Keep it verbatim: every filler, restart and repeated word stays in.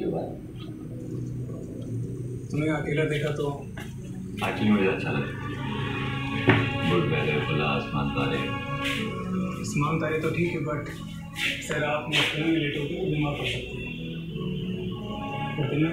के बाद तुम्हें अकेला देखा तो एक्चुअली मुझे अच्छा लगा। गुड वेदर, खुला आसमान, तारे। आसमान तारे तो ठीक है, बट सर आप में लेट होगी तो बीमार पड़ सकती है।